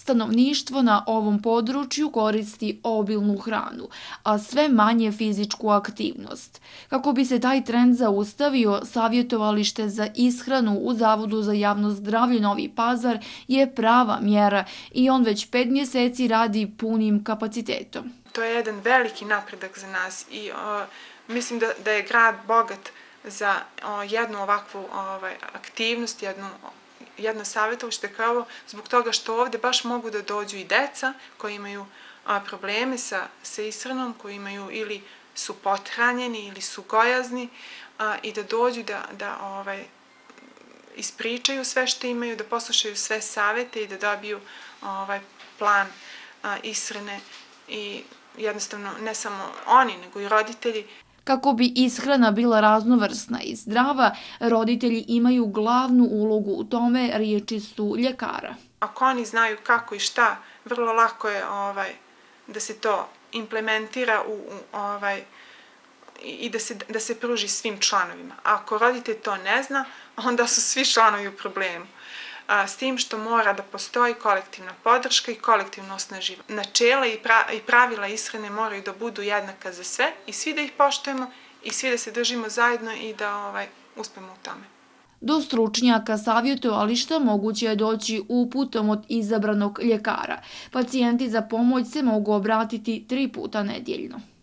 stanovništvo na ovom području koristi obilnu hranu, a sve manje fizičku aktivnost. Kako bi se taj trend zaustavio, savjetovalište za ishranu u Zavodu za javno zdravlje Novi Pazar je prava mjera i on već 5 mjeseci radi punim kapacitetom. To je jedan veliki napredak za nas i mislim da je grad bogat za jednu ovakvu aktivnost, jedno savjetovalište kao ovo, zbog toga što ovdje baš mogu da dođu i deca koji imaju probleme sa ishranom, koji imaju ili su pothranjeni ili su gojazni i da dođu da ispričaju sve što imaju, da poslušaju sve savjete i da dobiju plan ishrane i jednostavno ne samo oni, nego i roditelji. Kako bi ishrana bila raznovrsna i zdrava, roditelji imaju glavnu ulogu u tome, riječi su ljekara. Ako oni znaju kako i šta, vrlo lako je da se to implementira i da se pruži svim članovima. Ako roditelj to ne zna, onda su svi članovi u problemu. S tim što mora da postoji kolektivna podrška i kolektivno osnaživanje. Načela i pravila ishrane moraju da budu jednaka za sve i svi da ih poštujemo i svi da se držimo zajedno i da uspemo u tome. Do stručnjaka savjetovališta moguće je doći uputom od izabranog ljekara. Pacijenti za pomoć se mogu obratiti 3 puta nedeljno.